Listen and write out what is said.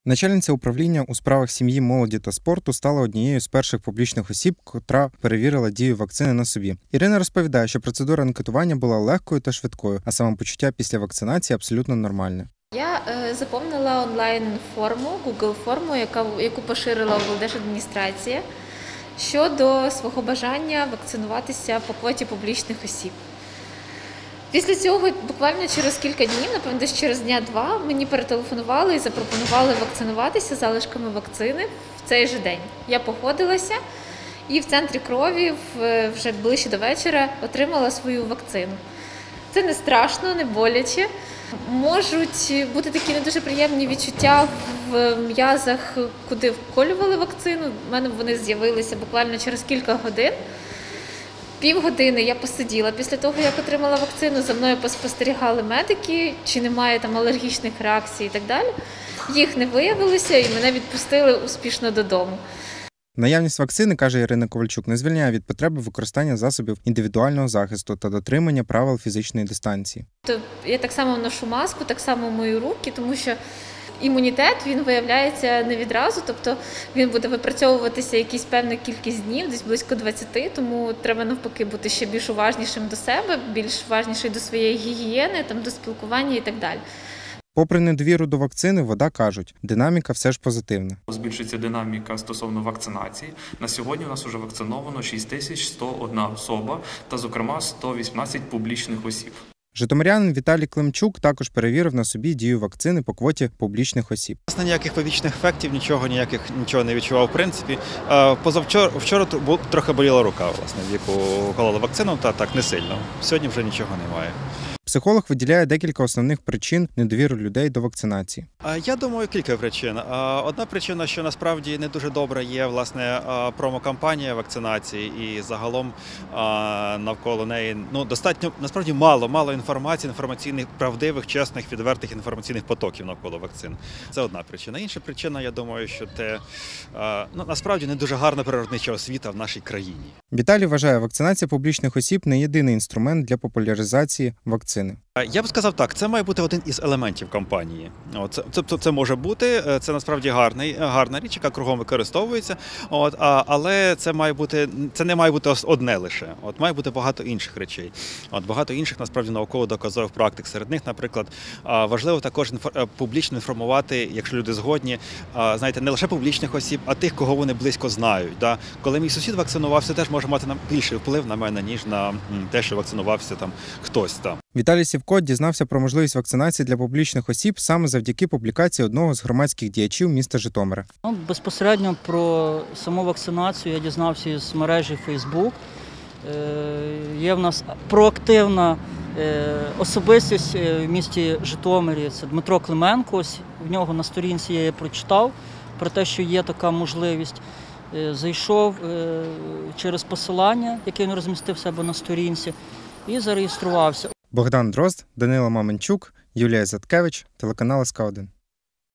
Начальниця управління у справах сім'ї, молоді та спорту стала однією з перших публічних осіб, котра перевірила дію вакцини на собі. Ірина розповідає, що процедура анкетування була легкою та швидкою, а самопочуття після вакцинації абсолютно нормальне. Я заповнила онлайн-форму, Google-форму, яку поширила облдержадміністрація, щодо свого бажання вакцинуватися по квоті публічних осіб. Після цього, буквально через кілька днів, напевно, десь через дня-два, мені перетелефонували і запропонували вакцинуватися залишками вакцини в цей же день. Я погодилася і в центрі крові вже ближче до вечора отримала свою вакцину. Це не страшно, не боляче. Можуть бути такі не дуже приємні відчуття в м'язах, куди вколювали вакцину. У мене вони з'явилися буквально через кілька годин. Півгодини я посиділа після того, як отримала вакцину, за мною поспостерігали медики, чи немає там алергічних реакцій і так далі. Їх не виявилося і мене відпустили успішно додому. Наявність вакцини, каже Ірина Ковальчук, не звільняє від потреби використання засобів індивідуального захисту та дотримання правил фізичної дистанції. Я так само ношу маску, так само мию руки, тому що імунітет, він виявляється не відразу, тобто він буде випрацьовуватися якісь певна кількість днів, десь близько 20, тому треба навпаки бути ще більш уважнішим до себе, більш уважнішим до своєї гігієни, до спілкування і так далі. Попри недовіру до вакцини, ВОДА кажуть, динаміка все ж позитивна. Збільшується динаміка стосовно вакцинації. На сьогодні у нас вже вакциновано 6101 особа та, зокрема, 118 публічних осіб. Житомирянин Віталій Климчук також перевірив на собі дію вакцини по квоті публічних осіб. Власне, ніяких побічних ефектів, нічого не відчував в принципі. Вчора трохи боліла рука, власне, в яку колола вакцину, та так не сильно. Сьогодні вже нічого немає. Психолог виділяє декілька основних причин недовіри людей до вакцинації. Я думаю, кілька причин. Одна причина, що насправді не дуже добра є, власне, промокампанія вакцинації і загалом навколо неї достатньо, насправді, мало інформації, інформаційних, правдивих, чесних, відвертих інформаційних потоків навколо вакцин. Це одна причина. Інша причина, я думаю, що це, насправді, не дуже гарна природнича освіта в нашій країні. Віталій вважає, вакцинація публічних осіб не єдиний інструмент для популяризації вакцини. Я б сказав так, це має бути один із елементів кампанії. Це може бути, це насправді гарна річ, яка кругом використовується, але це не має бути одне лише. Має бути багато інших речей. Багато інших, насправді, науково-доказових практик. Серед них, наприклад, важливо також публічно інформувати, якщо люди згодні, знаєте, не лише публічних осіб, а тих, кого вони близько знають. Коли мій сусід вакцинувався, теж може мати більший вплив на мене, ніж на те, що вакцинувався хтось там. Віталій Сівко дізнався про можливість вакцинації для публічних осіб саме завдяки публікації одного з громадських діячів міста Житомира. Безпосередньо про саму вакцинацію я дізнався з мережі Facebook. Є в нас проактивна особистість в місті Житомирі, це Дмитро Клименко. В нього на сторінці я прочитав про те, що є така можливість. Зайшов через посилання, яке він розмістив в себе на сторінці, і зареєструвався. Богдан Дрозд, Данило Маменчук, Юлія Заткевич, телеканал СК1.